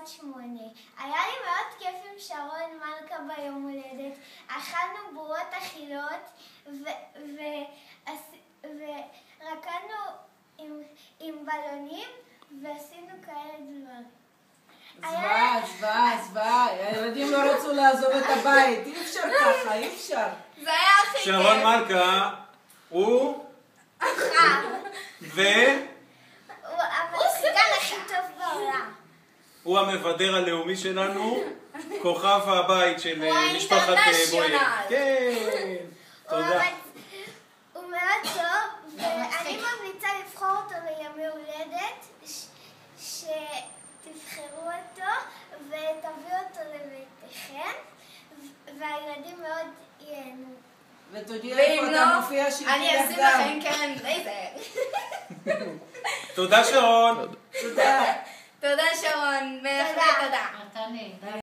בת 8. היה לי מאוד כיף עם שרון מלכה ביום הולדת. אכלנו בורות אכילות ורקדנו עם בלונים ועשינו כאלה דברים. זוועה. הילדים לא רצו לעזוב את הבית. אי אפשר ככה, אי אפשר. זה היה הכי כיף. שרון מלכה הוא... הוא השחקן הכי טוב בעולם. הוא המבדר הלאומי שלנו, כוכב הבית של משפחת בויאר. כן, תודה. הוא מאוד טוב, ואני ממליצה לבחור אותו לימי הולדת, שתבחרו אותו ותביאו אותו לביתכם, והילדים מאוד ייהנו. ותודיע איפה אתה מופיע שהיא אני אשים לכם קרן בלייזר. תודה שרון. תודה. תודה שרון, בהחלט תודה.